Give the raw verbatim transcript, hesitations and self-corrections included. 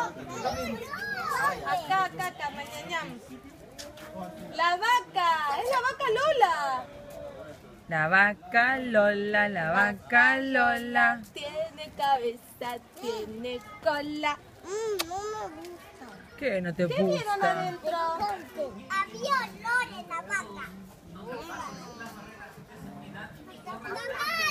Acá, acá, acá, mañañam. La vaca, es la vaca Lola. La vaca Lola, la vaca Lola. Tiene cabeza, tiene cola. Mm, no me gusta. ¿Qué no te ¿Qué vieron gusta? adentro? Había olor en la vaca. Mamá.